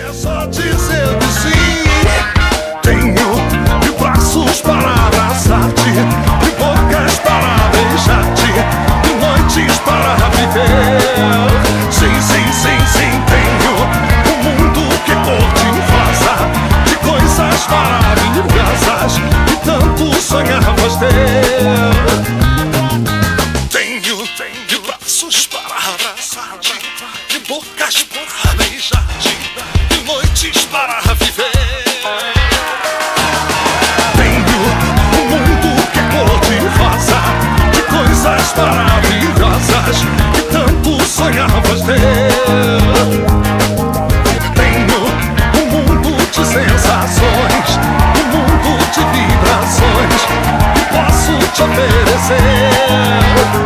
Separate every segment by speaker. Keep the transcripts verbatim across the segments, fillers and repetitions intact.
Speaker 1: É só dizer que sim. Tenho de braços para abraçar-te, de bocas para beijar-te, de noites para viver. Sim, sim, sim, sim, tenho um mundo que por ti rosa, de coisas maravilhosas que tanto sonhavas ter. Tenho, tenho de braços para abraçar-te, de bocas para beijar-te, de noites para viver. Maravilhosas que tanto sonhavas ter. Tenho um mundo de sensações, um mundo de vibrações que posso te oferecer.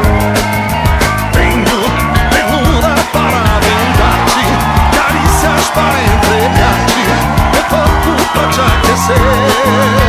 Speaker 1: Tenho ternura para brindar-te, carícias para entregar-te, meu corpo pra te aquecer.